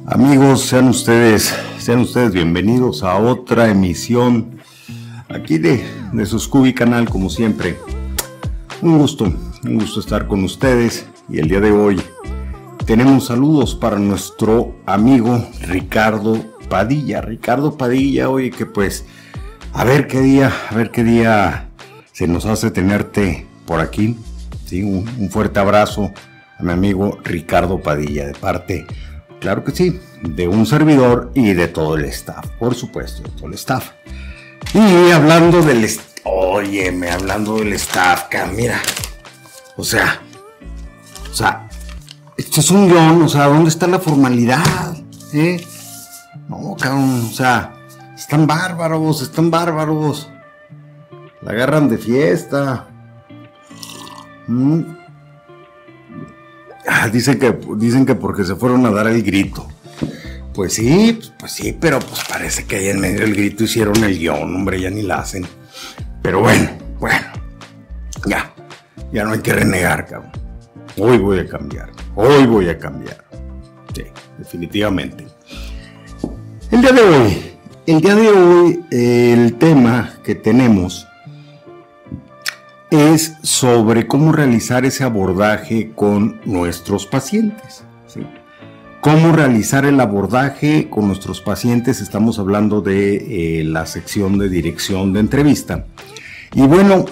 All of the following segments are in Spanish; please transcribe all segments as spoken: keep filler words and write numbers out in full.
Amigos, sean ustedes, sean ustedes bienvenidos a otra emisión aquí de, de su Scooby Canal, como siempre. Un gusto, un gusto estar con ustedes, y el día de hoy tenemos saludos para nuestro amigo Ricardo Padilla. Ricardo Padilla, oye, que pues a ver qué día, a ver qué día se nos hace tenerte por aquí. Sí, un, un fuerte abrazo a mi amigo Ricardo Padilla, de parte, claro que sí, de un servidor y de todo el staff, por supuesto, de todo el staff. Y hablando del staff, óyeme, hablando del staff, cabrón, mira, o sea, o sea, esto es un guión, o sea, ¿dónde está la formalidad? ¿Eh? No, cabrón, o sea, están bárbaros, están bárbaros, la agarran de fiesta. ¿Mm? Ah, dicen que, dicen que porque se fueron a dar el grito. Pues sí, pues, pues sí, pero pues parece que ahí en medio del grito hicieron el guión, hombre, ya ni la hacen. Pero bueno, bueno, ya, ya no hay que renegar, cabrón. Hoy voy a cambiar, hoy voy a cambiar. Sí, definitivamente. El día de hoy, el día de hoy, el tema que tenemos es sobre cómo realizar ese abordaje con nuestros pacientes, ¿sí? Cómo realizar el abordaje con nuestros pacientes. Estamos hablando de eh, la sección de dirección de entrevista. Y bueno,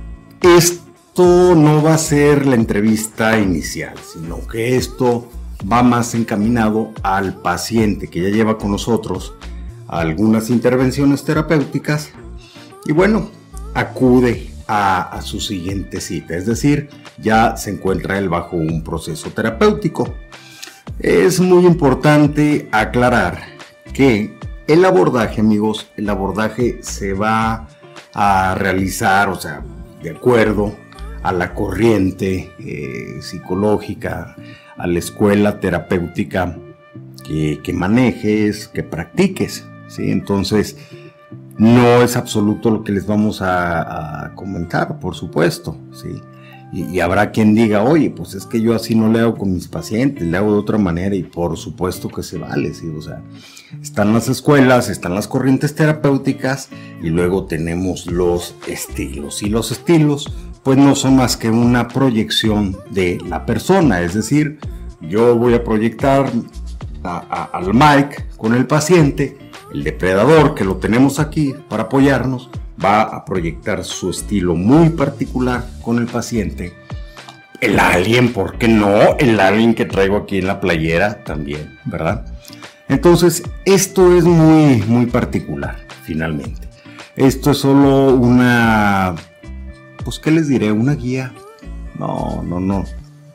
esto no va a ser la entrevista inicial, sino que esto va más encaminado al paciente que ya lleva con nosotros algunas intervenciones terapéuticas y bueno, acude A, a su siguiente cita, es decir, ya se encuentra él bajo un proceso terapéutico. Es muy importante aclarar que el abordaje, amigos, el abordaje se va a realizar, o sea, de acuerdo a la corriente eh, psicológica, a la escuela terapéutica que, que manejes, que practiques, ¿sí? Entonces, no es absoluto lo que les vamos a, a comentar, por supuesto, ¿sí? Y, y habrá quien diga, oye, pues es que yo así no le hago con mis pacientes, le hago de otra manera, y por supuesto que se vale, ¿sí? O sea, están las escuelas, están las corrientes terapéuticas, y luego tenemos los estilos. Y los estilos, pues no son más que una proyección de la persona, es decir, yo voy a proyectar a, a, al Mike con el paciente. El depredador, que lo tenemos aquí para apoyarnos, va a proyectar su estilo muy particular con el paciente. El alien, ¿por qué no? El alien que traigo aquí en la playera también, ¿verdad? Entonces, esto es muy, muy particular, finalmente. Esto es solo una, pues, ¿qué les diré? ¿Una guía? No, no, no.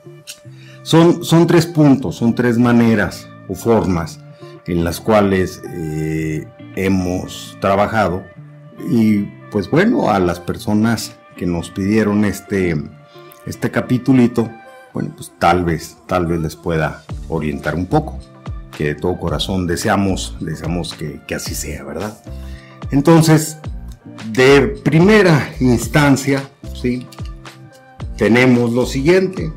Son, son tres puntos, son tres maneras o formas en las cuales eh, hemos trabajado, y pues bueno, a las personas que nos pidieron este, este capitulito, bueno, pues tal vez, tal vez les pueda orientar un poco, que de todo corazón deseamos, deseamos que, que así sea, ¿verdad? Entonces, de primera instancia, ¿sí? Tenemos lo siguiente.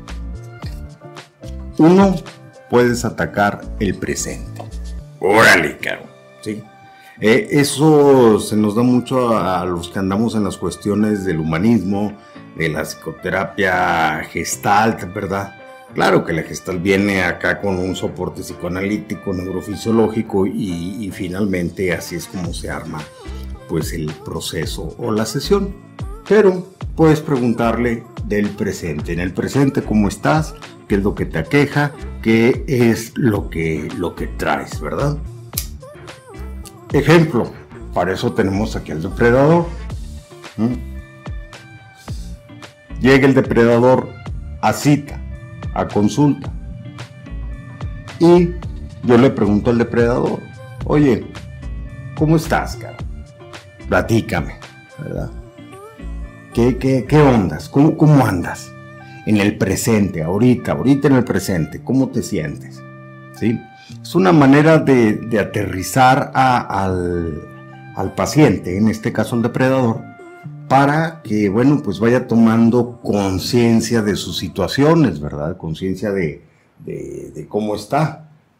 Uno, puedes atacar el presente. Órale, caro, ¿sí? Eh, eso se nos da mucho a, a los que andamos en las cuestiones del humanismo, de la psicoterapia gestalt, ¿verdad? Claro que la gestalt viene acá con un soporte psicoanalítico, neurofisiológico, y, y finalmente así es como se arma pues el proceso o la sesión. Pero puedes preguntarle del presente. En el presente, ¿cómo estás? ¿Qué es lo que te aqueja? ¿Qué es lo que, lo que traes, verdad? Ejemplo, para eso tenemos aquí al depredador. ¿Mm? Llega el depredador a cita, a consulta. Y yo le pregunto al depredador, oye, ¿cómo estás, cara? Platícame, ¿verdad? ¿Qué, qué, qué ondas? ¿Cómo, cómo andas? En el presente, ahorita, ahorita en el presente, ¿cómo te sientes? ¿Sí? Es una manera de, de aterrizar a, al, al paciente, en este caso el depredador, para que, bueno, pues vaya tomando conciencia de sus situaciones, ¿verdad? Conciencia de, de, de cómo está.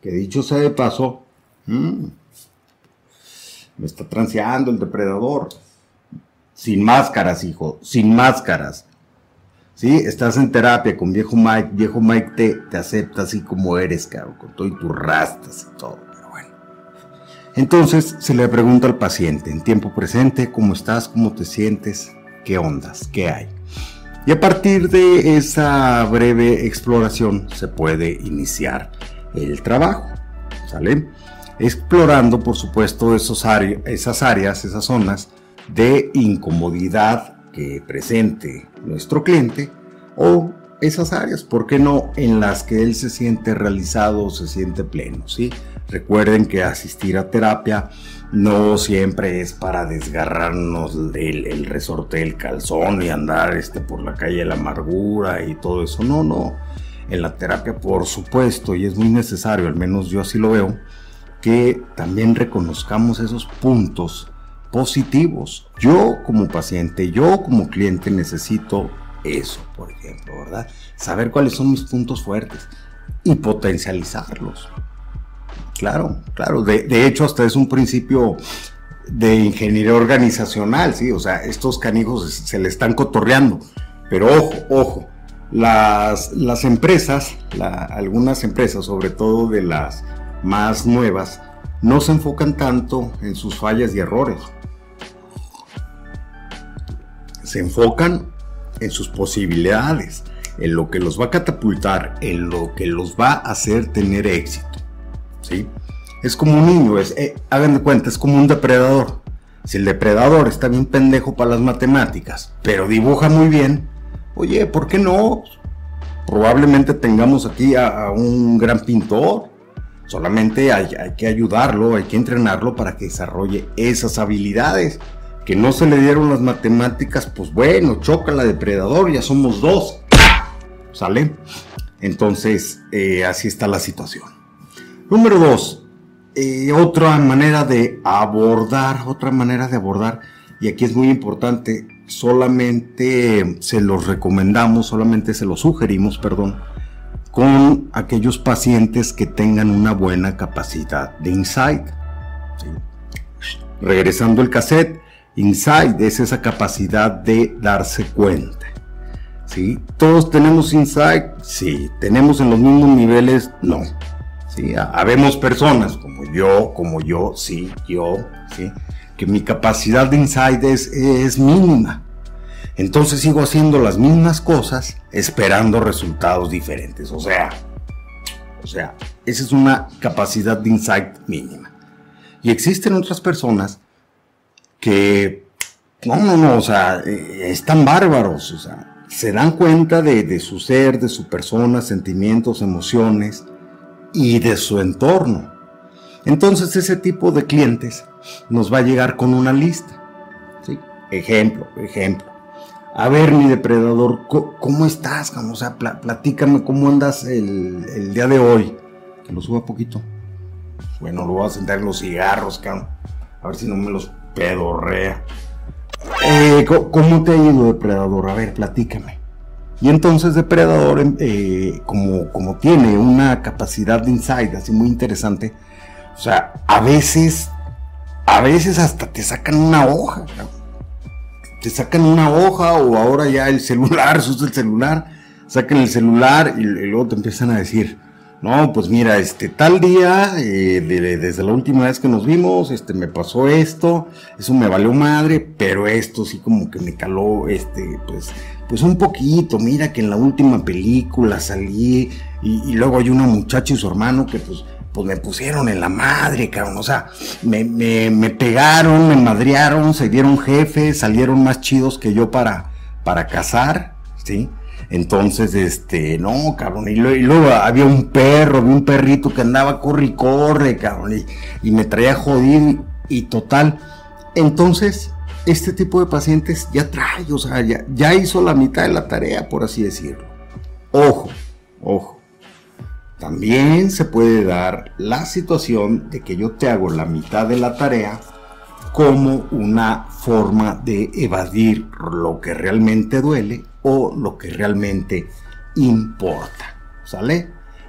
que dicho sea de paso, mmm, me está transeando el depredador. Sin máscaras, hijo, sin máscaras. ¿Sí? Estás en terapia con viejo Mike, viejo Mike te, te acepta así como eres, cabrón, con todo y tus rastas y todo, pero bueno. Entonces se le pregunta al paciente, en tiempo presente, ¿cómo estás? ¿Cómo te sientes? ¿Qué ondas? ¿Qué hay? Y a partir de esa breve exploración se puede iniciar el trabajo, ¿sale? Explorando, por supuesto, esos áreas, esas áreas, esas zonas de incomodidad que presente nuestro cliente, o esas áreas, ¿por qué no?, en las que él se siente realizado, se siente pleno, ¿sí? Recuerden que asistir a terapia no siempre es para desgarrarnos el, el resorte del calzón y andar este, por la calle de la amargura y todo eso, no, no. En la terapia, por supuesto, y es muy necesario, al menos yo así lo veo, que también reconozcamos esos puntos positivos. Yo como paciente, yo como cliente necesito eso, por ejemplo, ¿verdad? Saber cuáles son mis puntos fuertes y potencializarlos. Claro, claro. De, de hecho, hasta es un principio de ingeniería organizacional, ¿sí? O sea, estos canijos se le están cotorreando. Pero ojo, ojo, las, las empresas, la, algunas empresas, sobre todo de las más nuevas, no se enfocan tanto en sus fallas y errores. Se enfocan en sus posibilidades, en lo que los va a catapultar, en lo que los va a hacer tener éxito, ¿sí? Es como un niño, es, eh, hagan de cuenta, es como un depredador. Si el depredador está bien pendejo para las matemáticas, pero dibuja muy bien, oye, ¿por qué no? Probablemente tengamos aquí a, a un gran pintor. Solamente hay, hay que ayudarlo, hay que entrenarlo para que desarrolle esas habilidades. Que no se le dieron las matemáticas, pues bueno, choca la depredador, ya somos dos, ¿sale? Entonces, eh, así está la situación. Número dos, eh, otra manera de abordar, otra manera de abordar, y aquí es muy importante, solamente se los recomendamos, solamente se los sugerimos, perdón, con aquellos pacientes que tengan una buena capacidad de insight, ¿sí? Regresando el cassette, insight es esa capacidad de darse cuenta, ¿sí? ¿Todos tenemos insight? Sí. ¿Tenemos en los mismos niveles? No. ¿Sí? Habemos personas como yo, como yo, sí, yo, ¿sí? Que mi capacidad de insight es, es mínima. Entonces sigo haciendo las mismas cosas esperando resultados diferentes. O sea, o sea, esa es una capacidad de insight mínima. Y existen otras personas que, no, no, no, o sea, eh, están bárbaros, o sea, se dan cuenta de, de su ser, de su persona, sentimientos, emociones y de su entorno. Entonces ese tipo de clientes nos va a llegar con una lista, ¿sí? Ejemplo, ejemplo. A ver, mi depredador, ¿cómo estás? O sea, pl- platícame cómo andas el, el día de hoy. Que lo suba poquito. Bueno, lo voy a sentar en los cigarros, cabrón. A ver si no me los pedorrea. Eh, ¿Cómo te ha ido, depredador? A ver, platícame. Y entonces depredador, eh, como, como tiene una capacidad de insight así muy interesante, o sea, a veces, a veces hasta te sacan una hoja, ¿no? Te sacan una hoja, o ahora ya el celular, se usa el celular, sacan el celular y, y luego te empiezan a decir, no, pues mira, este tal día, eh, de, de, desde la última vez que nos vimos, este me pasó esto, eso me valió madre, pero esto sí como que me caló, este, pues, pues un poquito. Mira que en la última película salí y, y luego hay una muchacha y su hermano que pues, pues me pusieron en la madre, cabrón, o sea, me, me, me pegaron, me madrearon, se dieron jefes, salieron más chidos que yo para, para cazar, ¿sí? Entonces, este, no, cabrón, y luego, y luego había un perro, había un perrito que andaba corre y corre, cabrón, y, y me traía jodido y, y total. Entonces, este tipo de pacientes ya trae, o sea, ya, ya hizo la mitad de la tarea, por así decirlo. Ojo, ojo. También se puede dar la situación de que yo te hago la mitad de la tarea como una forma de evadir lo que realmente duele o lo que realmente importa, ¿sale?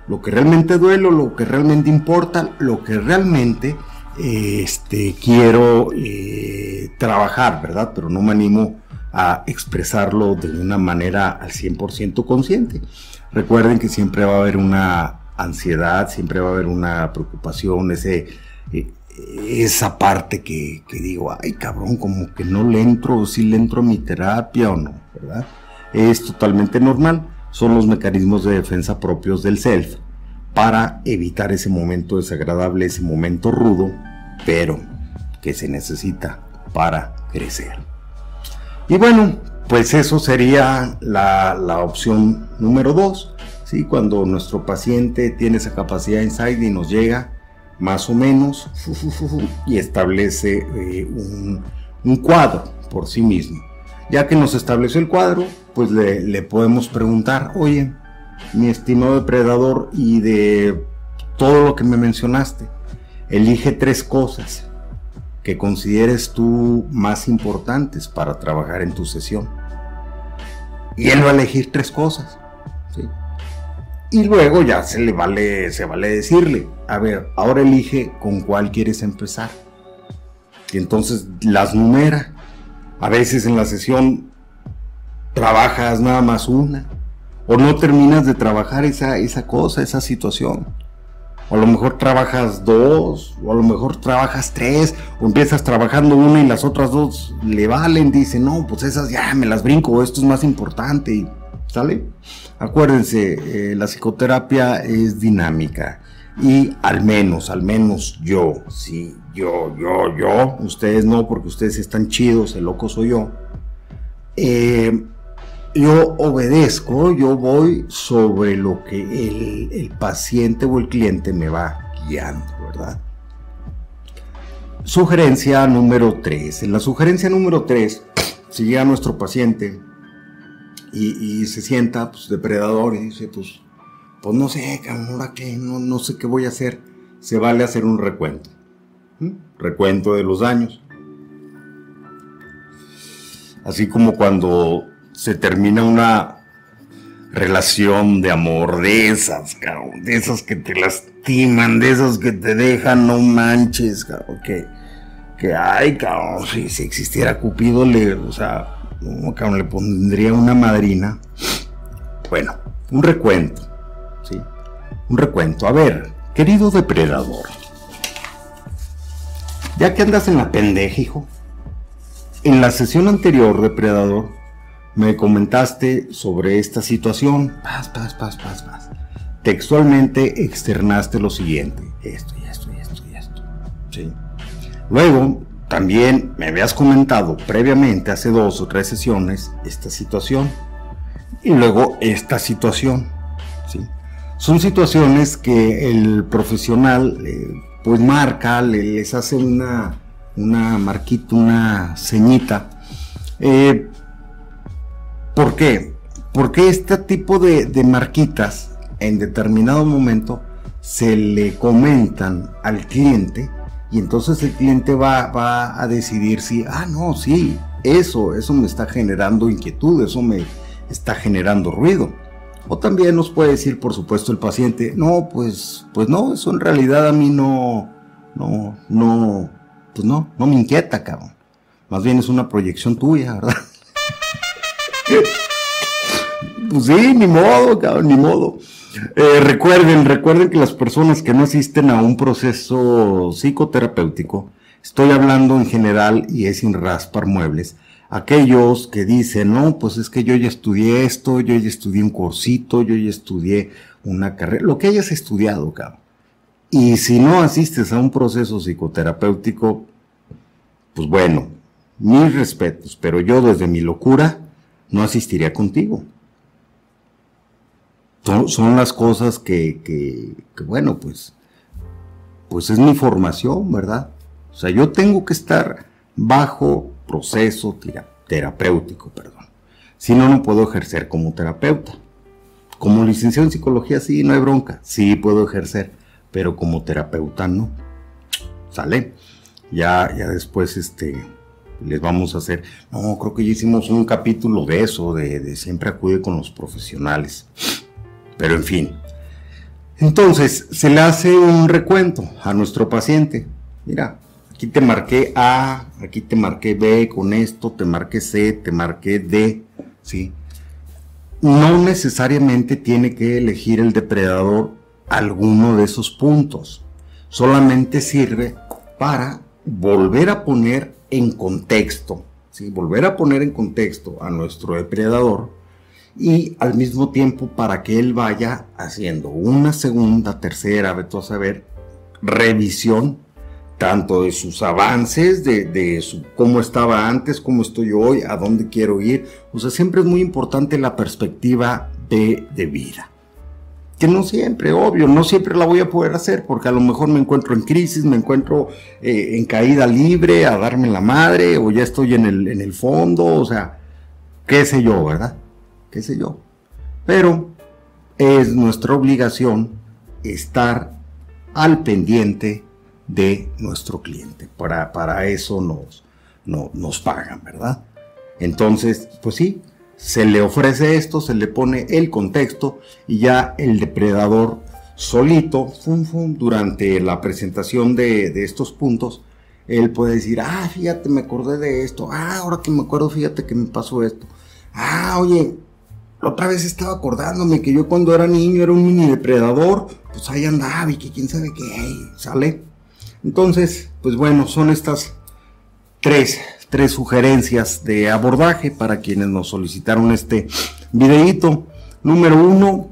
lo que realmente duele, lo que realmente importa, lo que realmente este, quiero eh, trabajar, ¿verdad? Pero no me animo a expresarlo de una manera al cien por ciento consciente. Recuerden que siempre va a haber una ansiedad, siempre va a haber una preocupación, ese, eh, esa parte que, que digo, ay cabrón, como que no le entro, si le entro a mi terapia o no, ¿verdad? Es totalmente normal, son los mecanismos de defensa propios del self para evitar ese momento desagradable, ese momento rudo, pero que se necesita para crecer. Y bueno, pues eso sería la, la opción número dos, ¿sí? Cuando nuestro paciente tiene esa capacidad de insight y nos llega más o menos fu, fu, fu, fu, y establece eh, un, un cuadro por sí mismo. Ya que nos estableció el cuadro, pues le, le podemos preguntar, oye, mi estimado depredador, y de todo lo que me mencionaste, elige tres cosas que consideres tú más importantes para trabajar en tu sesión. Y él va a elegir tres cosas, ¿sí? Y luego ya se le vale, se vale decirle, a ver, ahora elige con cuál quieres empezar. Y entonces las numera. A veces en la sesión trabajas nada más una, o no terminas de trabajar esa, esa cosa, esa situación. O a lo mejor trabajas dos, o a lo mejor trabajas tres, o empiezas trabajando una y las otras dos le valen, dice, no, pues esas ya me las brinco, esto es más importante, ¿sale? Acuérdense, eh, la psicoterapia es dinámica, y al menos, al menos yo, sí, yo, yo, yo, ustedes no, porque ustedes están chidos, el loco soy yo, eh, yo obedezco, yo voy sobre lo que el, el paciente o el cliente me va guiando, ¿verdad? Sugerencia número tres. En la sugerencia número tres, si llega nuestro paciente y, y se sienta, pues, depredador, y dice, pues, pues no sé, ahora qué, no, no sé qué voy a hacer, se vale hacer un recuento. ¿Mm? Recuento de los daños. Así como cuando se termina una relación de amor, de esas, cabrón, de esas que te lastiman, de esas que te dejan, no manches, cabrón, que, que ay, cabrón, si, si existiera Cupido, le, o sea, no, cabrón, le pondría una madrina. Bueno, un recuento, ¿sí? Un recuento. A ver, querido depredador, ya que andas en la pendeja, hijo, en la sesión anterior, depredador, me comentaste sobre esta situación, paz, paz, paz, paz, paz. Textualmente externaste lo siguiente, esto y esto y esto y esto, ¿sí? Luego, también me habías comentado previamente, hace dos o tres sesiones, esta situación. Y luego esta situación, ¿sí? Son situaciones que el profesional, eh, pues marca, le, les hace una, una marquita, una ceñita, eh, ¿por qué? Porque este tipo de, de marquitas en determinado momento se le comentan al cliente y entonces el cliente va, va a decidir si, ah, no, sí, eso, eso me está generando inquietud, eso me está generando ruido. O también nos puede decir, por supuesto, el paciente, no, pues, pues no, eso en realidad a mí no, no, no, pues no, no me inquieta, cabrón. Más bien es una proyección tuya, ¿verdad? Pues sí, ni modo, cabrón, ni modo. Eh, recuerden, recuerden que las personas que no asisten a un proceso psicoterapéutico, estoy hablando en general y es sin raspar muebles, aquellos que dicen, no, pues es que yo ya estudié esto, yo ya estudié un cursito, yo ya estudié una carrera, lo que hayas estudiado, cabrón. Y si no asistes a un proceso psicoterapéutico, pues bueno, mis respetos, pero yo desde mi locura no asistiría contigo. Son, son las cosas que, que, que, bueno, pues, pues es mi formación, ¿verdad? O sea, yo tengo que estar bajo proceso tera, terapéutico, perdón. Si no, no puedo ejercer como terapeuta. Como licenciado en psicología, sí, no hay bronca. Sí puedo ejercer, pero como terapeuta no. ¿Sale? Ya, ya después, este... les vamos a hacer, no, creo que ya hicimos un capítulo de eso, de, de siempre acude con los profesionales, pero en fin, Entonces, se le hace un recuento a nuestro paciente. Mira, aquí te marqué A, aquí te marqué B, con esto te marqué C, te marqué D, ¿sí? No necesariamente tiene que elegir el depredador alguno de esos puntos. Solamente sirve para volver a poner en contexto, ¿sí? Volver a poner en contexto a nuestro depredador, y al mismo tiempo para que él vaya haciendo una segunda, tercera, vete a saber, revisión tanto de sus avances, de, de su, cómo estaba antes, cómo estoy hoy, a dónde quiero ir. O sea, siempre es muy importante la perspectiva de, de vida. Que no siempre, obvio, no siempre la voy a poder hacer, porque a lo mejor me encuentro en crisis, me encuentro eh, en caída libre, a darme la madre, o ya estoy en el, en el fondo, o sea, qué sé yo, ¿verdad? Qué sé yo. Pero es nuestra obligación estar al pendiente de nuestro cliente. Para, para eso nos, no, nos pagan, ¿verdad? Entonces, pues sí, se le ofrece esto, se le pone el contexto y ya el depredador solito, fum, fum, durante la presentación de, de estos puntos, él puede decir, ah, fíjate, me acordé de esto, ah, ahora que me acuerdo, fíjate que me pasó esto, ah, oye, la otra vez estaba acordándome que yo cuando era niño era un mini depredador, pues ahí andaba y que quién sabe qué, ¿sale? Entonces, pues bueno, son estas tres, tres sugerencias de abordaje para quienes nos solicitaron este videíto. Número uno,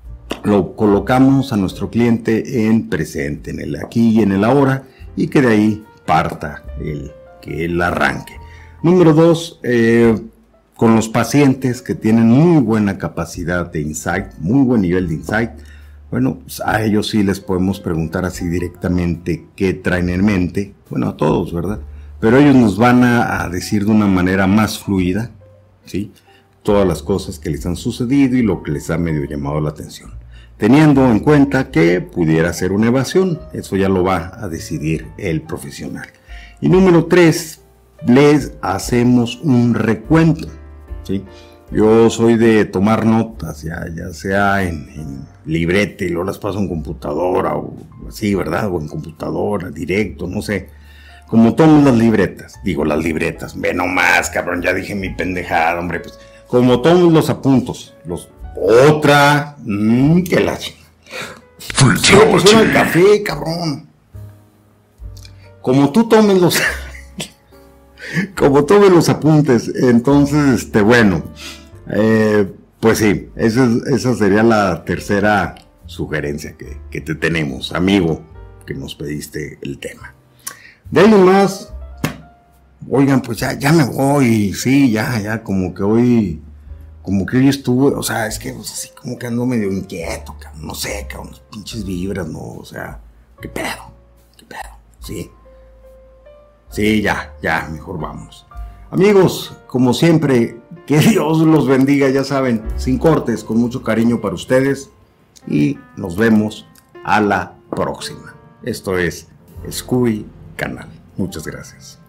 lo colocamos a nuestro cliente en presente, en el aquí y en el ahora, y que de ahí parta el, que él arranque. Número dos, eh, con los pacientes que tienen muy buena capacidad de insight, muy buen nivel de insight, bueno, pues a ellos sí les podemos preguntar así directamente qué traen en mente, bueno, a todos, ¿verdad? Pero ellos nos van a, a decir de una manera más fluida, ¿sí? Todas las cosas que les han sucedido y lo que les ha medio llamado la atención, teniendo en cuenta que pudiera ser una evasión, eso ya lo va a decidir el profesional. Y número tres, les hacemos un recuento, ¿sí? Yo soy de tomar notas, ya, ya sea en, en librete, y luego las paso en computadora o así, ¿verdad? O en computadora, directo, no sé. Como tomo las libretas, digo las libretas, ve nomás, cabrón, ya dije mi pendejada, hombre, pues. Como tomo los apuntos, los, otra, mmm, que la chingada. Pero pues el café, cabrón. Como tú tomes los... Como tomes los apuntes, entonces, este, bueno, eh, pues sí, esa, esa sería la tercera sugerencia que, que te tenemos, amigo, que nos pediste el tema. De ahí más, oigan, pues ya, ya me voy, sí, ya, ya, como que hoy, como que hoy estuve, o sea, es que pues, así como que ando medio inquieto, cabrón, no sé, cabrón, unas pinches vibras, no, o sea, qué pedo, qué pedo, sí. Sí, ya, ya, mejor vamos. Amigos, como siempre, que Dios los bendiga, ya saben, sin cortes, con mucho cariño para ustedes. Y nos vemos a la próxima. Esto es Scooby Canal. Muchas gracias.